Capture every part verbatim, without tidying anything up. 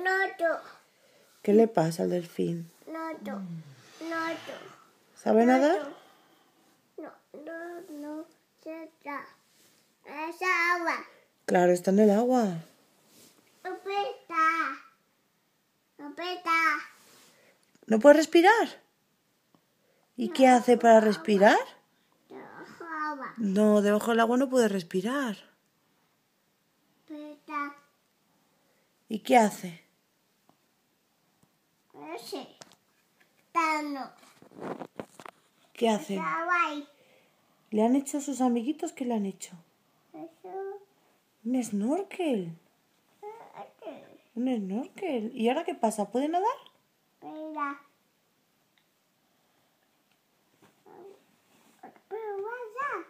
Noto. ¿Qué le pasa al delfín? Noto. Noto. ¿Sabe nadar? No, no, no. Se está. Esa agua. Claro, está en el agua. No peta. No peta. ¿No puede respirar? ¿Y qué hace para respirar? Debajo agua. No, debajo del agua no puede respirar. Peta. ¿Y qué hace? Ese. Tano. ¿Qué hace? Esa agua ahí. ¿Le han hecho sus amiguitos? ¿Qué le han hecho? Eso. Un snorkel. Este. Un snorkel. ¿Y ahora qué pasa? ¿Puede nadar? Pera. Pero vaya.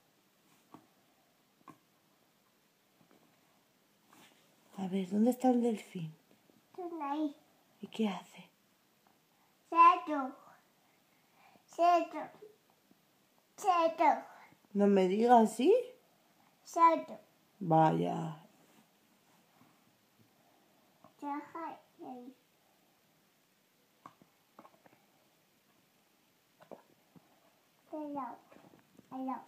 A ver, ¿dónde está el delfín? Están ahí. ¿Y qué hace? Seto. Seto. Seto. No me digas, ¿sí? Seto. Vaya. Deja ahí. Hello. Hello.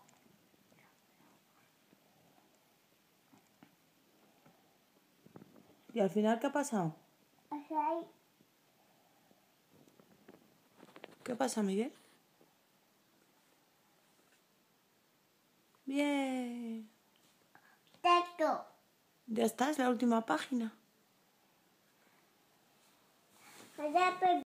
¿Y al final qué ha pasado? Ahí. ¿Qué pasa, Miguel? Bien. Seto. Ya está, es la última página. Allá,